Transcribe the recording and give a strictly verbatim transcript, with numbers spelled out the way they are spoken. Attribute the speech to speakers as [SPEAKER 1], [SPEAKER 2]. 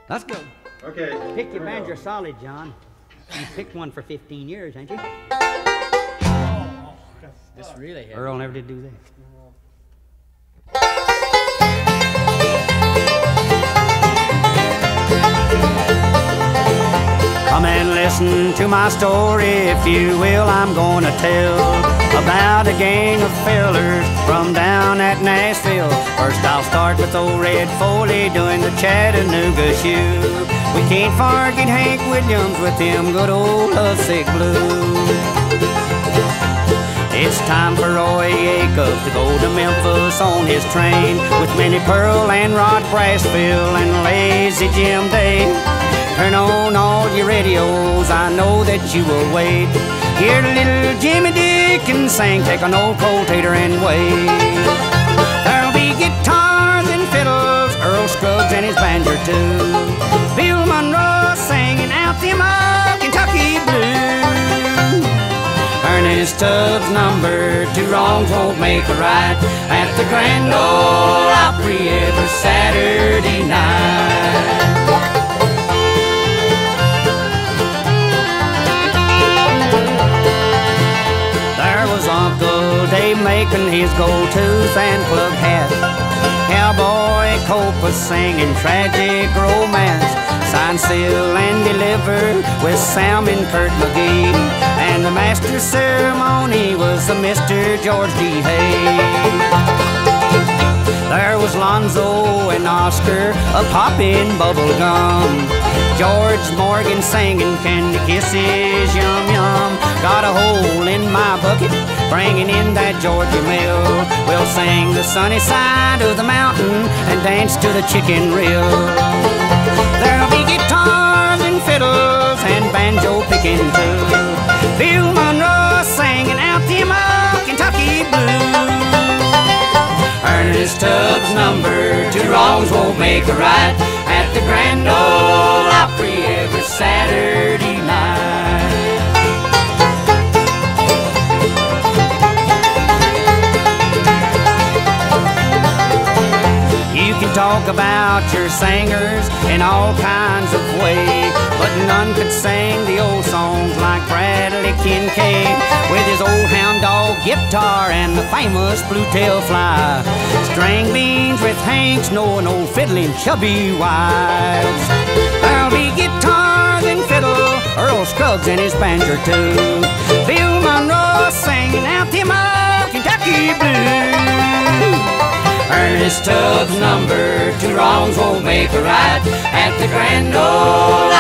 [SPEAKER 1] Let's go.
[SPEAKER 2] Okay.
[SPEAKER 1] Pick your banjo solid, John. You picked one for fifteen years, ain't you?
[SPEAKER 3] Oh, that's really heavy.
[SPEAKER 1] Earl never did do that. Come and listen to my story, if you will. I'm gonna tell about a gang of fellers from down at Nashville. First I'll start with old Red Foley doing the Chattanooga shoe. We can't forget Hank Williams with them good old lovesick blues. It's time for Roy Acuff to go to Memphis on his train with Minnie Pearl and Rod Brasfield and Lazy Jim Day. Turn on all your radios, I know that you will wait. Hear little Jimmy Dickens sing, take an old cold tater and wait. There'll be guitars and fiddles, Earl Scruggs and his banjo too. Bill Monroe singing out them old Kentucky blues. Ernest Tubbs' number, two wrongs won't make a right, at the Grand Ole Opry every Saturday night. Uncle Dave making his gold tooth and plug hat. Cowboy Cope was singing tragic romance. Signed, seal, and delivered with Sam and Kurt McGee. And the master ceremony was the Mister George D. Hay. There was Lonzo and Oscar a-popping bubble gum. George Morgan singing candy kisses, yum yum. Got a hole in my bucket, bringing in that Georgia mail. We'll sing the sunny side of the mountain and dance to the chicken reel. There'll be guitars and fiddles and banjo picking too. Bill Monroe singing out them old Kentucky blues. Ernest Tubbs' number, two wrongs won't make a right, at the Grand Ole Opry every Saturday night. You can talk about your singers in all kinds of ways, but none could sing the old songs like Bradley Kincaid, with his old hound dog guitar and the famous blue-tail fly. String beans with Hank Snow and old fiddling chubby wives. There'll be guitars and fiddle, Earl Scruggs and his banjo too. Bill Monroe singing out them old Kentucky blues. Ernest Tubbs' number, two wrongs won't make a right, at the Grand Ole